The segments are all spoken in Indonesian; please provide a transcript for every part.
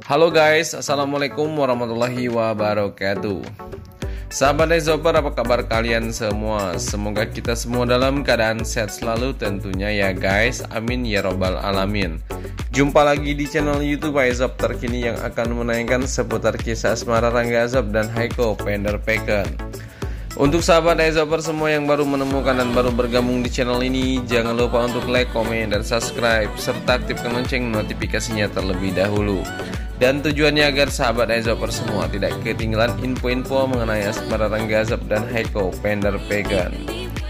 Halo guys, Assalamualaikum warahmatullahi wabarakatuh. Sahabat Developer, apa kabar kalian semua? Semoga kita semua dalam keadaan sehat selalu tentunya ya guys. Amin ya robbal alamin. Jumpa lagi di channel YouTube Aizop terkini yang akan menayangkan seputar kisah asmara Rangga Azob dan Haiko Vanderpeken. Untuk sahabat Developer semua yang baru menemukan dan baru bergabung di channel ini, jangan lupa untuk like, komen, dan subscribe serta aktifkan lonceng notifikasinya terlebih dahulu. Dan tujuannya agar sahabat Developer semua tidak ketinggalan info-info mengenai asmara Rangga Azob dan Haiko Vanderpeken.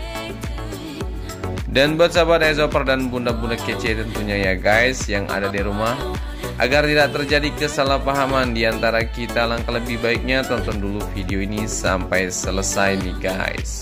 Dan buat sahabat Developer dan bunda-bunda kece tentunya ya guys yang ada di rumah, agar tidak terjadi kesalahpahaman di antara kita, langkah lebih baiknya tonton dulu video ini sampai selesai nih guys.